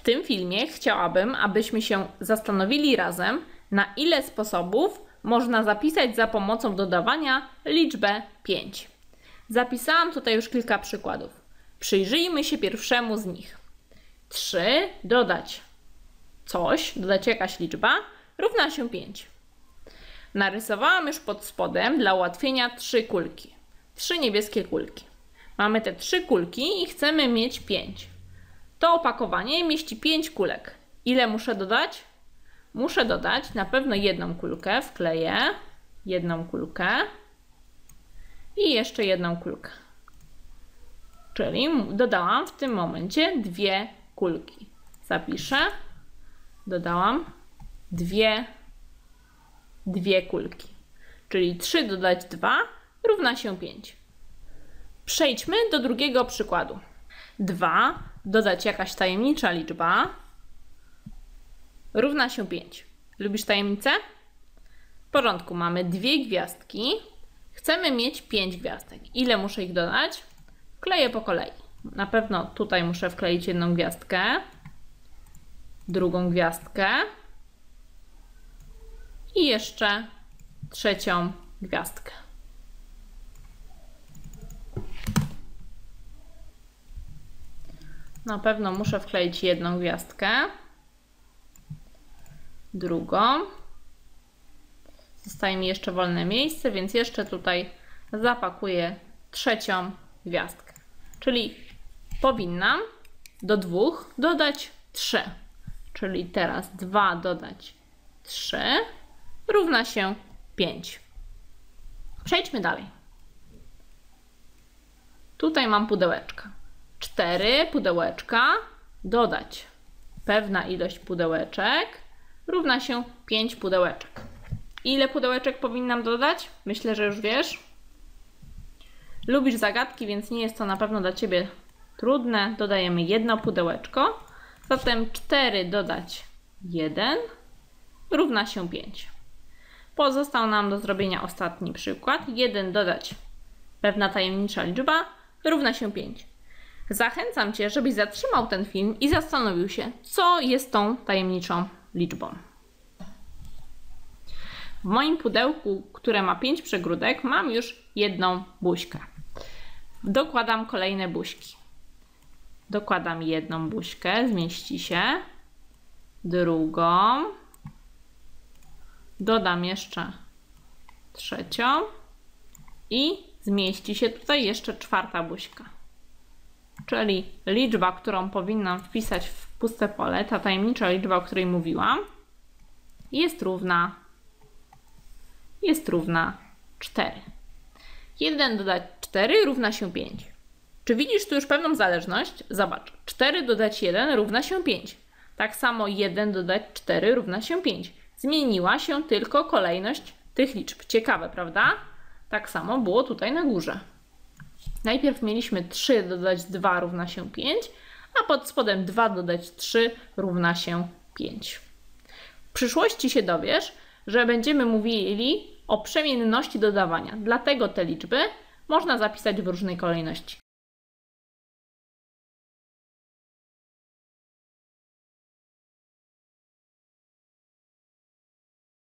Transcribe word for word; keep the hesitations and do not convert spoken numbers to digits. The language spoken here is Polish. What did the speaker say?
tym filmie chciałabym, abyśmy się zastanowili razem, na ile sposobów można zapisać za pomocą dodawania liczbę pięć. Zapisałam tutaj już kilka przykładów. Przyjrzyjmy się pierwszemu z nich. trzy dodać coś, dodać jakaś liczba, równa się pięć. Narysowałam już pod spodem dla ułatwienia trzy kulki. Trzy niebieskie kulki. Mamy te trzy kulki i chcemy mieć pięć. To opakowanie mieści pięć kulek. Ile muszę dodać? Muszę dodać na pewno jedną kulkę, wkleję jedną kulkę i jeszcze jedną kulkę. Czyli dodałam w tym momencie dwie kulki. Zapiszę. Dodałam dwie, dwie kulki. Czyli trzy dodać dwa równa się pięć. Przejdźmy do drugiego przykładu. dwa dodać jakaś tajemnicza liczba równa się pięć. Lubisz tajemnicę? W porządku, mamy dwie gwiazdki. Chcemy mieć pięć gwiazdek. Ile muszę ich dodać? Wkleję po kolei. Na pewno tutaj muszę wkleić jedną gwiazdkę, drugą gwiazdkę i jeszcze trzecią gwiazdkę. Na pewno muszę wkleić jedną gwiazdkę, drugą. Zostaje mi jeszcze wolne miejsce, więc jeszcze tutaj zapakuję trzecią gwiazdkę. Czyli powinnam do dwóch dodać trzy. Czyli teraz dwa dodać trzy równa się pięć. Przejdźmy dalej. Tutaj mam pudełeczka. cztery pudełeczka dodać pewna ilość pudełeczek równa się pięć pudełeczek. Ile pudełeczek powinnam dodać? Myślę, że już wiesz. Lubisz zagadki, więc nie jest to na pewno dla Ciebie trudne. Dodajemy jedno pudełeczko. Zatem cztery dodać jeden równa się pięć. Pozostał nam do zrobienia ostatni przykład. jeden dodać pewna tajemnicza liczba równa się pięć. Zachęcam Cię, żebyś zatrzymał ten film i zastanowił się, co jest tą tajemniczą liczbą. W moim pudełku, które ma pięć przegródek, mam już jedną buźkę. Dokładam kolejne buźki. Dokładam jedną buźkę, zmieści się. Drugą. Dodam jeszcze trzecią. I zmieści się tutaj jeszcze czwarta buźka. Czyli liczba, którą powinnam wpisać w puste pole, ta tajemnicza liczba, o której mówiłam, jest równa, jest równa cztery. jeden dodać cztery równa się pięć. Czy widzisz tu już pewną zależność? Zobacz, cztery dodać jeden równa się pięć. Tak samo jeden dodać cztery równa się pięć. Zmieniła się tylko kolejność tych liczb. Ciekawe, prawda? Tak samo było tutaj na górze. Najpierw mieliśmy trzy dodać dwa równa się pięć, a pod spodem dwa dodać trzy równa się pięć. W przyszłości się dowiesz, że będziemy mówili o przemienności dodawania. Dlatego te liczby można zapisać w różnej kolejności.